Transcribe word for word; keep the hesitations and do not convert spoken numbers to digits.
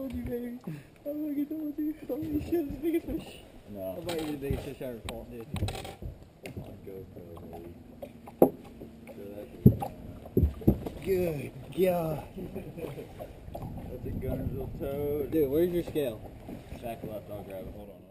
told you, baby. I fucking told you. I told you shit was the biggest fish. No. I might be the biggest fish I ever caught, dude. On GoPro, baby. So that's Good God. That's a Guntersville toad. Dude, where's your scale? Back left, I'll grab it. Hold on.